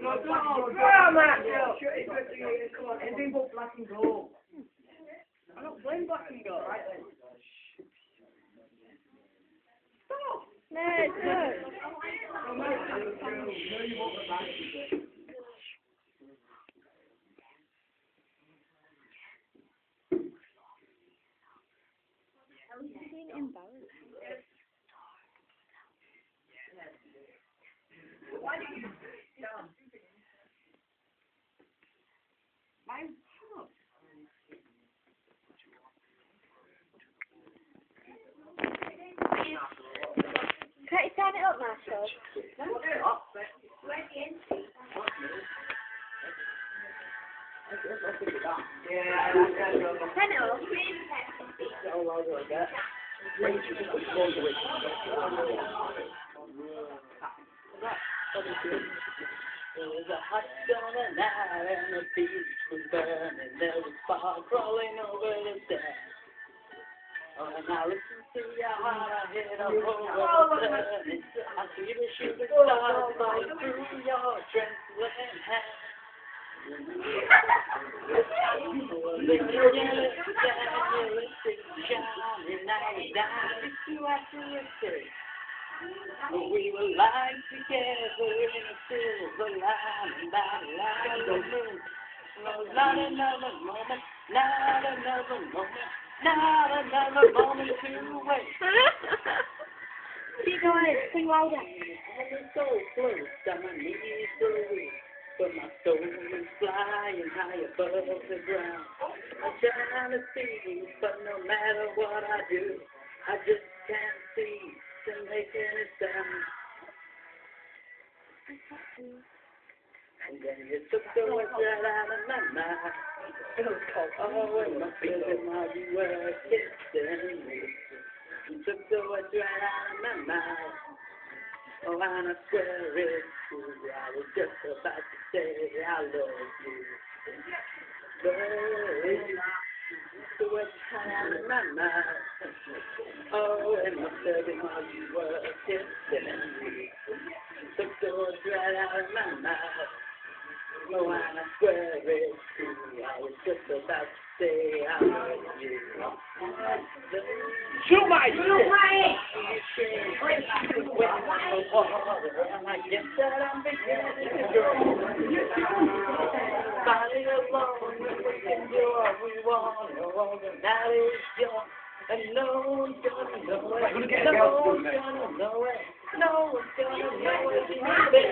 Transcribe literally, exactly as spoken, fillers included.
No, no, no, Matt! Come on, anything but black and gold. I'm not playing black and gold. Right then. Stop! No, it's good. I'm being embarrassed. Why did you down? My shut up. Can't you turn it up, Marshall? No, it's not. Yeah, Turn it up. all over again. There was a hot summer night and the beach was burning. There was fire crawling over the deck. Oh, and I listened to your heart, I hear the whole world turning. I see the shooting stars flying through your trembling hair. The yellow sand, your lipstick shining, now you're down to accuracy. We were lying together in a silver line, by the light of the moon. No, not another moment, not another moment, not another moment to wait. Keep going, sing louder. I'm so close, that my knees are weak, but my soul is flying high above the ground. I'm trying to see, but no matter what I do, I just can't see to make any sound. And then you took the words right out of my mouth. Oh, it must be the while you were kissing me. You took the words right out of my mouth. Oh, and I swear it's true. I was just about to say I love you. But you took the words right out of my mouth. Oh, it must have been while you were kissing me. You took the words right out of my mouth. Oh, and I swear it's true. I was just about to say I love you. Shoot my Shoot my I guess that I'm beginning to grow. Body alone, we can do what we want. Oh, the night is young, and no one's gonna know it. No one's gonna know it. No one's gonna know it.